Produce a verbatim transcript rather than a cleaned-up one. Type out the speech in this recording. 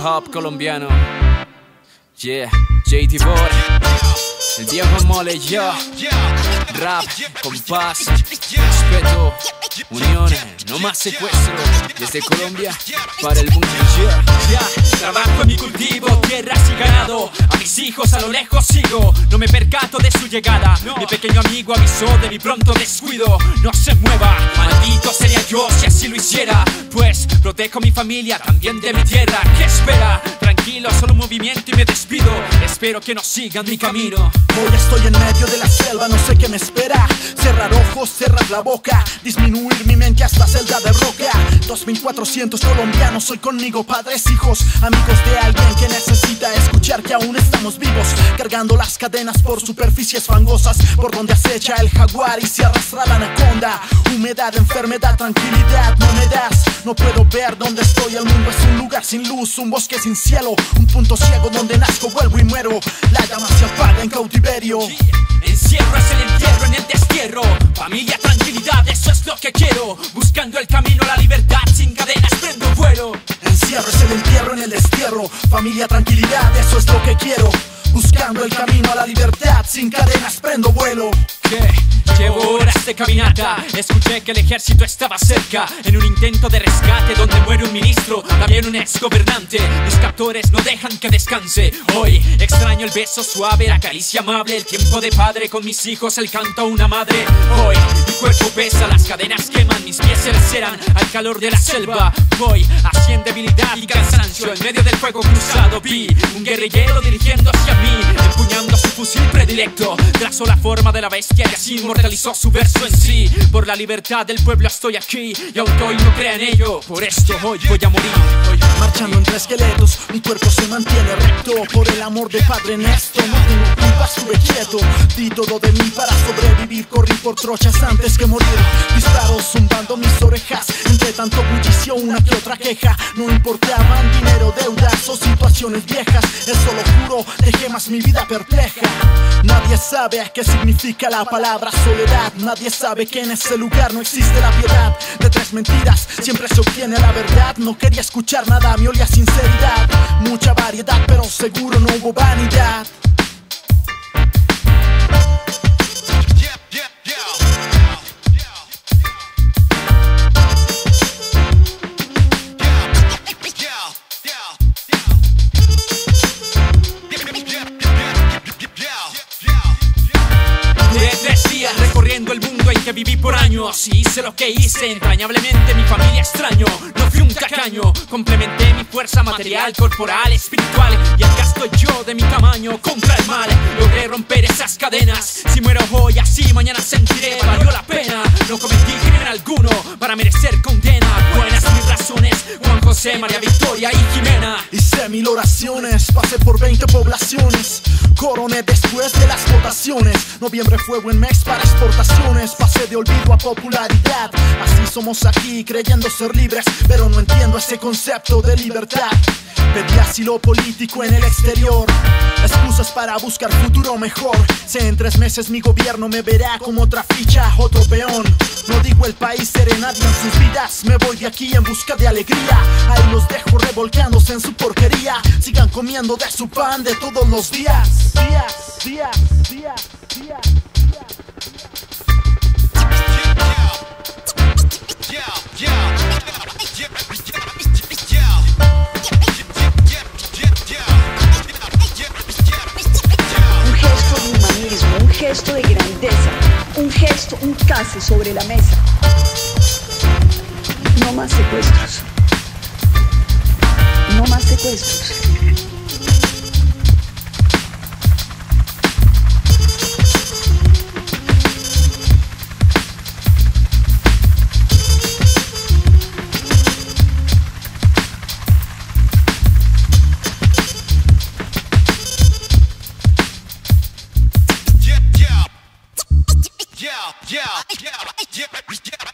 hop colombiano. Yeah, J T Boy, el viejo mole, yo. Rap, compás, respeto, unión, no más secuestro. Desde Colombia para el mundo, yeah. Yeah, trabajo en mi cultivo, tierras y ganado. A mis hijos a lo lejos sigo, no me percato de su llegada. Mi pequeño amigo avisó de mi pronto descuido. No se mueva, maldito sería yo si así lo hiciera, pues protejo mi familia, también de mi tierra. ¿Qué espera? Tranquilo, solo un movimiento y me despido. Espero que no sigan mi camino. Hoy estoy en medio de la selva, no sé qué me espera. Cerrar ojos, cerrar la boca, disminuir mi mente hasta celda de roca. Dos mil cuatrocientos colombianos, soy conmigo, padres, hijos, amigos de alguien que necesita escuchar que aún estamos vivos. Cargando las cadenas por superficies fangosas, por donde acecha el jaguar y se arrastra la anaconda. Humedad, enfermedad, tranquilidad, no me das. No puedo ver dónde estoy, el mundo es un lugar sin luz, un bosque sin cielo, un punto ciego donde nazco, vuelvo y muero. La llama se apaga en cautiverio. Encierro es el entierro en el destierro. Familia, tranquilidad, eso es lo que quiero. Buscando el camino a la libertad, sin cadenas prendo vuelo. Encierro es el entierro en el destierro. Familia, tranquilidad, eso es lo que quiero. Buscando el camino a la libertad, sin cadenas prendo vuelo. ¿Qué? Llevo horas de caminata, escuché que el ejército estaba cerca, en un intento de rescate donde muere un ministro, también un ex gobernante. Mis captores no dejan que descanse. Hoy extraño el beso suave, la caricia amable, el tiempo de padre con mis hijos, el canto a una madre. Hoy mi cuerpo pesa, las cadenas queman, mis pies se laceran al calor de la selva. Voy así en debilidad y cansancio, en medio del fuego cruzado vi un guerrillero dirigiendo hacia mí, empuñando su fusil predilecto. Trazó la forma de la bestia y así inmortalizó su verso en sí. Por la libertad del pueblo estoy aquí, y aunque hoy no crea en ello, por esto hoy voy a morir. Hoy marchando entre esqueletos, mi cuerpo se mantiene recto. Por el amor de Padre Nesto, no tengo culpa, estuve quieto. Di todo de mí para sobrevivir, corrí por trochas antes que morir. Disparos zumbando mis orejas, entre tanto bullicio una que otra queja. No importaban dinero, deudas o situaciones viejas, eso lo juro, dejé más mi vida perpleja. Nadie sabe qué significa la palabra soledad, nadie sabe que en ese lugar no existe la piedad. De tres mentiras siempre se obtiene la verdad. No quería escuchar nada, me olía sinceridad. Mucha variedad, pero seguro no hubo vanidad. recorriendo el mundo en que viví por años, y hice lo que hice, entrañablemente mi familia extraño. No fui un tacaño, complementé mi fuerza material, corporal, espiritual, y acá estoy yo de mi tamaño contra el mal. Logré romper esas cadenas, si muero hoy así mañana sentiré, valió la pena. No cometí crimen alguno para merecer condena. Buenas mis razones, Juan José, María Victoria y Jimena. Hice mil oraciones, pasé por veinte poblaciones, coroné después de las votaciones. Noviembre fue buen mes para exportaciones, pasé de olvido a popularidad. Así somos aquí, creyendo ser libres, pero no entiendo ese concepto de libertad. Pedí asilo político en el exterior, excusas para buscar futuro mejor. Sé en tres meses mi gobierno me verá como otra ficha, otro peón. No digo el país seré nadie en sus vidas, me voy de aquí en busca de alegría. Ahí los dejo revolcándose en su porquería, sigan comiendo de su pan de todos los días. Días, días, días, días, días. Un gesto de grandeza, un gesto, un case sobre la mesa. No más secuestros, no más secuestros. Yeah, yeah, yeah, yeah, yeah.